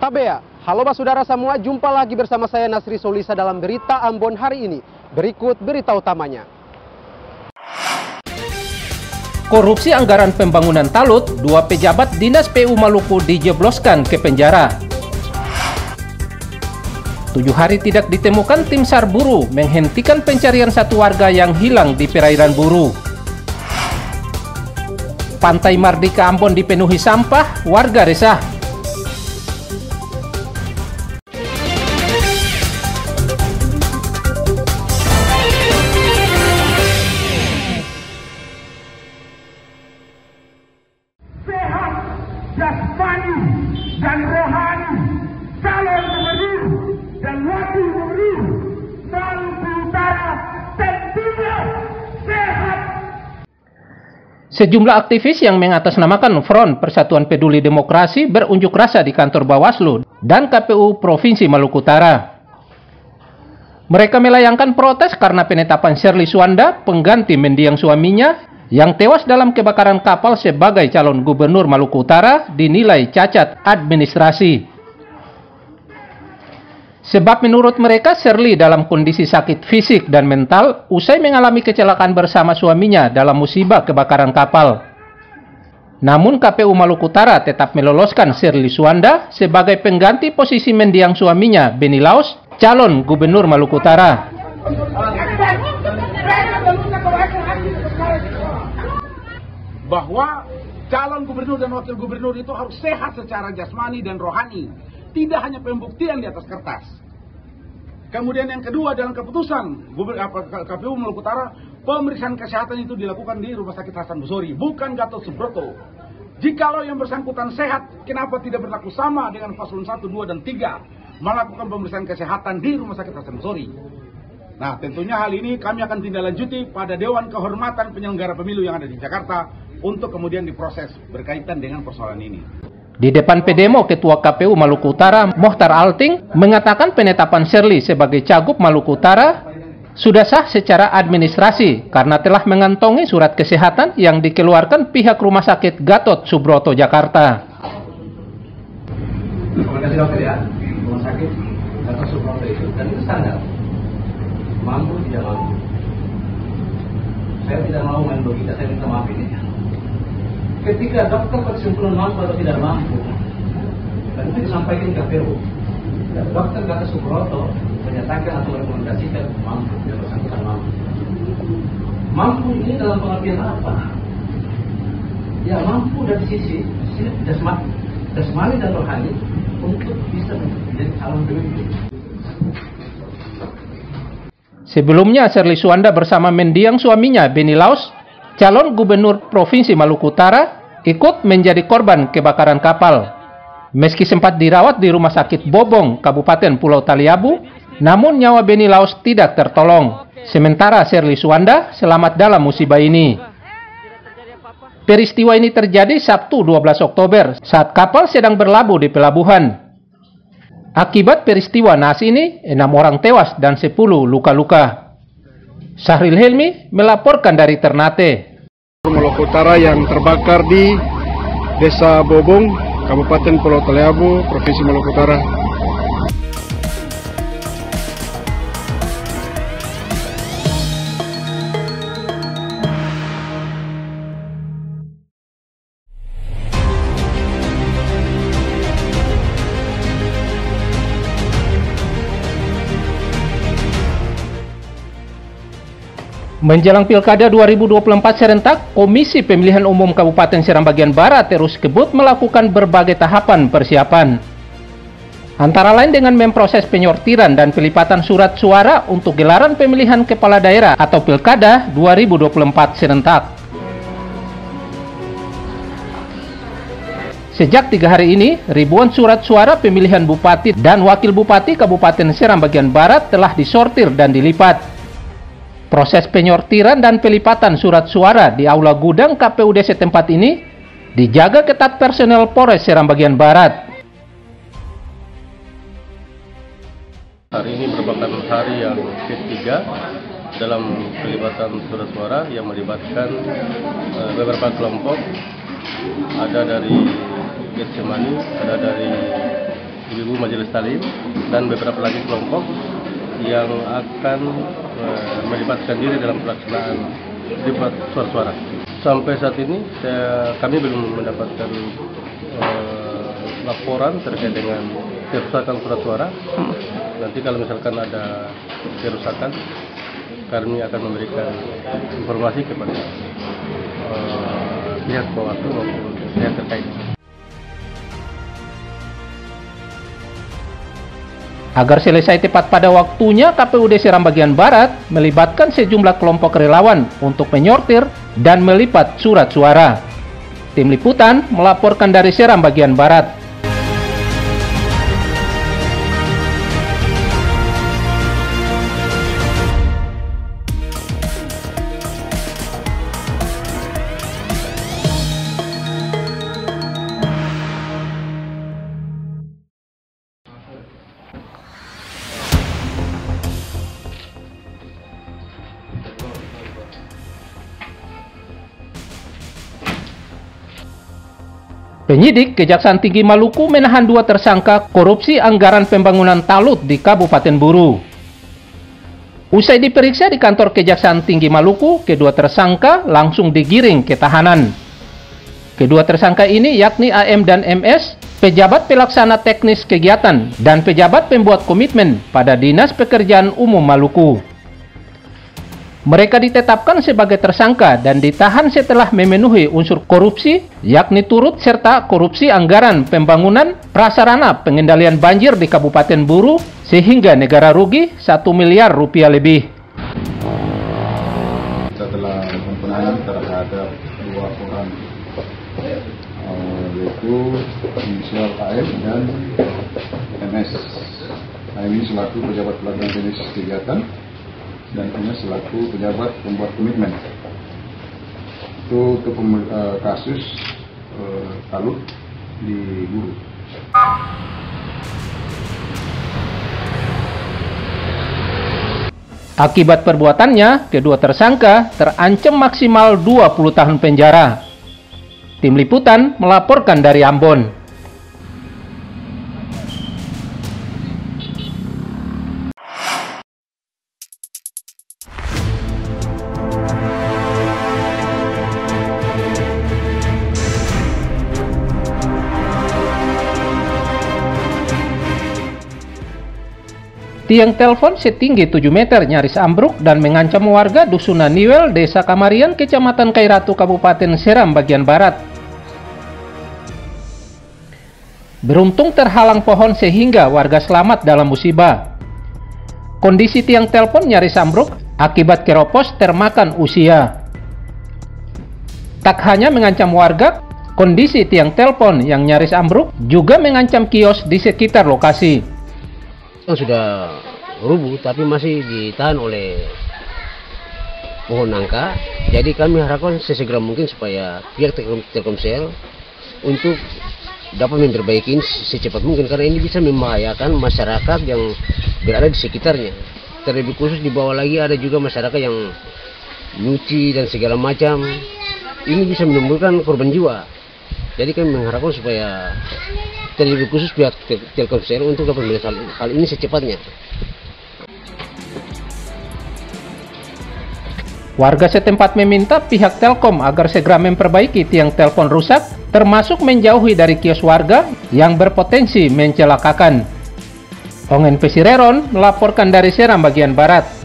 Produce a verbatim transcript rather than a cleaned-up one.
Tabea, halo Mas Saudara semua, jumpa lagi bersama saya Nasri Solisa dalam Berita Ambon hari ini. Berikut berita utamanya. Korupsi anggaran pembangunan Talut, dua pejabat Dinas P U Maluku dijebloskan ke penjara. Tujuh hari tidak ditemukan tim SAR Buru menghentikan pencarian satu warga yang hilang di perairan Buru. Pantai Mardika Ambon dipenuhi sampah, warga resah. Jasmani dan rohani calon gubernur dan wakil gubernur Maluku Utara tentunya sehat. Sejumlah aktivis yang mengatasnamakan Front Persatuan Peduli Demokrasi berunjuk rasa di kantor Bawaslu dan K P U Provinsi Maluku Utara. Mereka melayangkan protes karena penetapan Shirley Suanda, pengganti mendiang suaminya, yang tewas dalam kebakaran kapal sebagai calon gubernur Maluku Utara dinilai cacat administrasi. Sebab menurut mereka Shirley dalam kondisi sakit fisik dan mental usai mengalami kecelakaan bersama suaminya dalam musibah kebakaran kapal. Namun K P U Maluku Utara tetap meloloskan Shirley Suanda sebagai pengganti posisi mendiang suaminya Benny Laus, calon gubernur Maluku Utara. Bahwa calon gubernur dan wakil gubernur itu harus sehat secara jasmani dan rohani, tidak hanya pembuktian di atas kertas. Kemudian yang kedua, dalam keputusan K P U Maluku Utara, pemeriksaan kesehatan itu dilakukan di Rumah Sakit Hasan Basori, bukan Gatot Subroto. Jikalau yang bersangkutan sehat, kenapa tidak berlaku sama dengan paslon satu, dua, dan tiga melakukan pemeriksaan kesehatan di Rumah Sakit Hasan Basori? Nah, tentunya hal ini kami akan tindak lanjuti pada Dewan Kehormatan Penyelenggara Pemilu yang ada di Jakarta untuk kemudian diproses berkaitan dengan persoalan ini. Di depan Pedemo, Ketua K P U Maluku Utara, Mohtar Alting, mengatakan penetapan Shirley sebagai Cagup Maluku Utara sudah sah secara administrasi karena telah mengantongi surat kesehatan yang dikeluarkan pihak Rumah Sakit Gatot Subroto, Jakarta. Terima kasih dokter ya, Rumah Sakit Gatot Subroto itu, dan itu standar. Mampu tidak mampu. Saya tidak mau main logika, saya minta maaf ini. Ketika dokter berkesimpulan mampu atau tidak mampu, dan itu disampaikan ke K P U, dokter Gatot Subroto menyatakan atau merekomendasikan mampu, yang bersangkutan mampu. Mampu ini dalam pengertian apa? Ya mampu dari sisi, sisi jasmani, jasmani dan rohani untuk bisa menjadi calon pemimpin. Sebelumnya, Shirley Suanda bersama mendiang suaminya Benny Laus, calon gubernur Provinsi Maluku Utara, ikut menjadi korban kebakaran kapal. Meski sempat dirawat di Rumah Sakit Bobong, Kabupaten Pulau Taliabu, namun nyawa Benny Laus tidak tertolong. Sementara Shirley Suanda selamat dalam musibah ini. Peristiwa ini terjadi Sabtu dua belas Oktober saat kapal sedang berlabuh di pelabuhan. Akibat peristiwa naas ini, enam orang tewas dan sepuluh luka-luka. Syahril Helmi melaporkan dari Ternate. Maluku Utara yang terbakar di Desa Bobong, Kabupaten Pulau Taliabu, Provinsi Maluku Utara. Menjelang Pilkada dua ribu dua puluh empat serentak, Komisi Pemilihan Umum Kabupaten Seram Bagian Barat terus kebut melakukan berbagai tahapan persiapan. Antara lain dengan memproses penyortiran dan pelipatan surat suara untuk gelaran pemilihan kepala daerah atau Pilkada dua ribu dua puluh empat serentak. Sejak tiga hari ini, ribuan surat suara pemilihan Bupati dan Wakil Bupati Kabupaten Seram Bagian Barat telah disortir dan dilipat. Proses penyortiran dan pelipatan surat suara di Aula Gudang K P U D setempat ini dijaga ketat personel Polres Seram Bagian Barat. Hari ini merupakan hari yang ketiga dalam pelibatan surat suara yang melibatkan uh, beberapa kelompok. Ada dari Getsemani, ada dari ibu-ibu majelis talim dan beberapa lagi kelompok yang akan uh, melibatkan diri dalam pelaksanaan debat suara-suara. Sampai saat ini saya, kami belum mendapatkan uh, laporan terkait dengan kerusakan surat suara. Nanti kalau misalkan ada kerusakan, kami akan memberikan informasi kepada uh, pihak Bawaslu maupun pihak terkait. Agar selesai tepat pada waktunya, K P U D Seram bagian Barat melibatkan sejumlah kelompok relawan untuk menyortir dan melipat surat suara. Tim Liputan melaporkan dari Seram bagian Barat. Penyidik Kejaksaan Tinggi Maluku menahan dua tersangka korupsi anggaran pembangunan talut di Kabupaten Buru. Usai diperiksa di kantor Kejaksaan Tinggi Maluku, kedua tersangka langsung digiring ke tahanan. Kedua tersangka ini yakni A M dan M S, pejabat pelaksana teknis kegiatan dan pejabat pembuat komitmen pada Dinas Pekerjaan Umum Maluku. Mereka ditetapkan sebagai tersangka dan ditahan setelah memenuhi unsur korupsi, yakni turut serta korupsi anggaran pembangunan prasarana pengendalian banjir di Kabupaten Buru sehingga negara rugi satu miliar rupiah lebih. Kita telah melakukan penahanan terhadap dua orang, yaitu inisial A M dan M S. A M ini selaku pejabat pelaksana teknis kegiatan dan hanya selaku pejabat pembuat komitmen. Itu untuk uh, kasus uh, talut di Buru. Akibat perbuatannya, kedua tersangka terancam maksimal dua puluh tahun penjara. Tim Liputan melaporkan dari Ambon. Tiang telepon setinggi tujuh meter nyaris ambruk dan mengancam warga Dusun Niwel, Desa Kamarian, Kecamatan Kairatu, Kabupaten Seram bagian Barat. Beruntung terhalang pohon sehingga warga selamat dalam musibah. Kondisi tiang telepon nyaris ambruk akibat keropos termakan usia. Tak hanya mengancam warga, kondisi tiang telepon yang nyaris ambruk juga mengancam kios di sekitar lokasi. Sudah rubuh tapi masih ditahan oleh pohon nangka. Jadi kami harapkan sesegera mungkin supaya pihak Telkomsel untuk dapat memperbaiki secepat mungkin, karena ini bisa membahayakan masyarakat yang berada di sekitarnya. Terlebih khusus di bawah lagi ada juga masyarakat yang nyuci dan segala macam. Ini bisa menimbulkan korban jiwa. Jadi kami mengharapkan supaya terlebih khusus pihak Telkomsel untuk dapat melihat hal ini secepatnya. Warga setempat meminta pihak Telkom agar segera memperbaiki tiang telepon rusak, termasuk menjauhi dari kios warga yang berpotensi mencelakakan. Ongen Pesireron melaporkan dari Seram bagian Barat.